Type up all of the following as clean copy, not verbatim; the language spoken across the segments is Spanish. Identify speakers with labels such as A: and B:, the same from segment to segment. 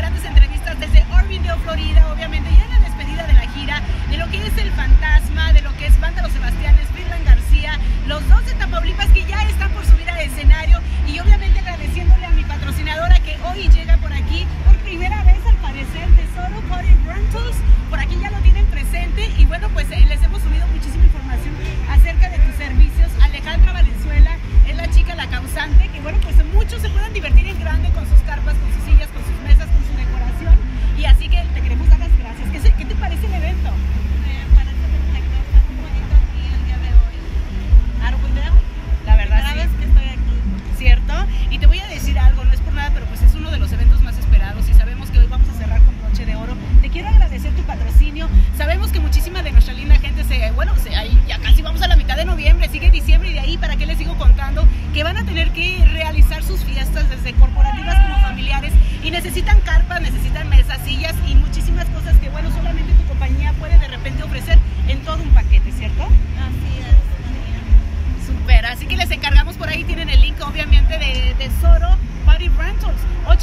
A: grandes entrevistas desde Orlando, Florida, obviamente ya en la despedida de la gira, de lo que es El Fantasma, de lo que es Banda Los Sebastianes, Virlan García, los dos de Tamaulipas que ya están por subir al escenario, y obviamente agradeciéndole a mi patrocinadora que hoy llega por aquí por primera vez al parecer, Tesoro Party Rentals. Por aquí ya lo tienen presente y bueno, pues les hemos subido muchísima información acerca de tus servicios. Alejandra Valenzuela es la chica, la causante, que bueno, pues muchos se puedan divertir en grande con sus carpas, con sus sillas, con sus mesas, con su decoración, y así que te queremos dar las gracias. ¿Qué te parece el evento?
B: Me parece perfecto, está muy bonito aquí el día de hoy.
A: Arbudeo, la verdad
B: Cada
A: sí.
B: vez que estoy aquí.
A: ¿Cierto? Y te voy a decir algo, no es por nada, pero pues es uno de los eventos más esperados y sabemos que hoy vamos a cerrar con broche de oro. Te quiero agradecer tu patrocinio. Sabemos que muchísima de nuestra linda gente ahí ya casi vamos a la mitad de noviembre, sigue diciembre y de ahí, ¿para qué les sigo contando? Que van a tener que realizar sus fiestas desde corporativas como familiares y necesitan carpas, necesitan mesas, sillas y muchísimas cosas que bueno, solamente tu compañía puede de repente ofrecer en todo un paquete, ¿cierto?
B: Así es.
A: Super, así que les encargamos, por ahí tienen el link obviamente de Tesoro Party Rentals,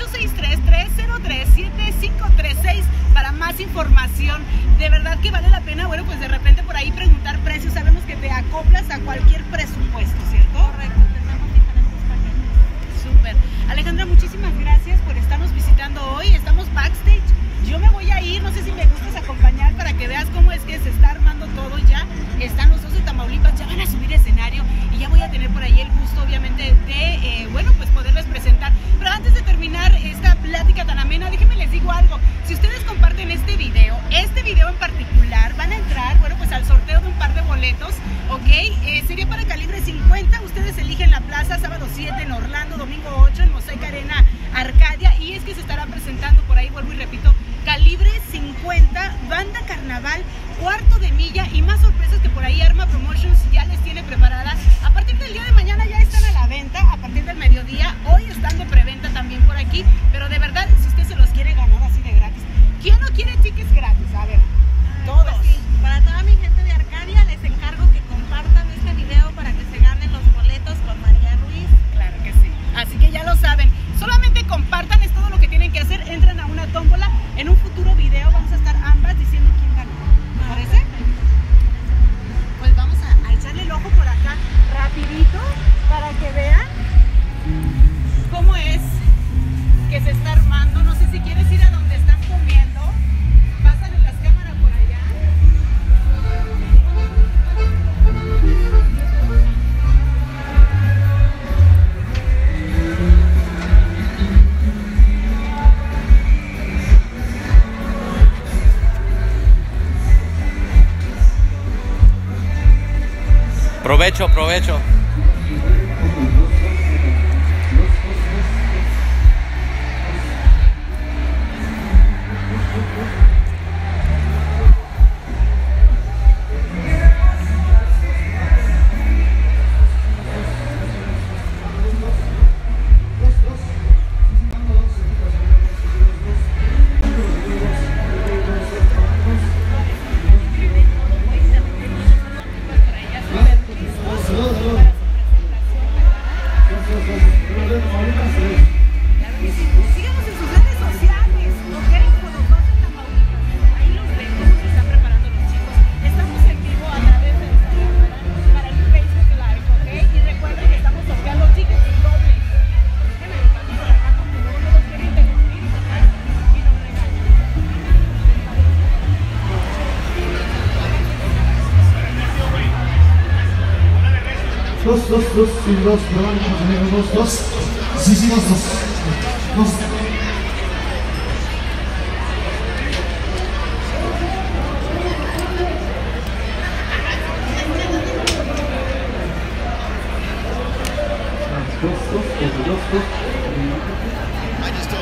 A: 863-303-7536 para más información. De verdad que vale la pena, bueno, pues de repente por ahí preguntar precios, sabemos que te acoplas a cualquier presupuesto, ¿cierto?
B: Correcto, tenemos diferentes paquetes.
A: Súper. Alejandra, muchísimas gracias por estarnos visitando hoy, estamos backstage. Yo me voy a ir, no sé si me gustas acompañar para que veas cómo es que se está armando todo ya. Están los dos de Tamaulipas, ya van a subir escenario y ya voy a tener por ahí el gusto obviamente de, bueno, pues poderles presentar. Pero antes de terminar esta plática tan amena, déjenme les digo algo. Si ustedes comparten este video en particular, van a entrar, bueno, pues al sorteo de un par de boletos, ¿ok? Sería para Calibre 50, ustedes eligen la plaza, sábado 7 en Orlando, domingo 8 en Mosaic Arena, Arcadia, y es que se estará presentando por ahí, vuelvo y repito, Calibre 50, Banda Carnaval, Cuarto de Milla y más sorpresas que por ahí Arma Promotions ya les tiene preparadas. A partir del día de mañana ya están a la venta, a partir del mediodía, hoy están de preventa también por aquí, pero de verdad, si usted se los quiere ganar así de gratis, ¿quién no quiere tickets gratis? A ver, todos.
B: Pues sí, para toda mi gente de Arcadia les encargo que compartan este video para que se ganen los boletos con María Ruiz.
A: Claro que sí. Así que ya lo saben. Solamente compartan, es todo lo que tienen que hacer. Entran a una tómbola. En un futuro video vamos a estar ambas diciendo quién ganó. ¿Me parece? Pues vamos a echarle el ojo por acá rapidito para que vean cómo es que se está armando. No sé si quieres ir a donde están comiendo. Pásale las cámaras por allá.
C: Provecho, provecho.
A: Síganos en sus redes sociales, ¿ok? Como los dos de Tamaulipas. Ahí los ven cómo se están preparando los chicos. Estamos en vivo a través de Instagram para el Facebook Live, ¿ok? Y recuerden que estamos sorteando tickets dobles. Déjenme les paso por acá porque luego no los quieren interrumpir, ¿verdad? Y nos regañan.
D: Dos, sí, dos, perdón, dos. Sí, dos. Dos.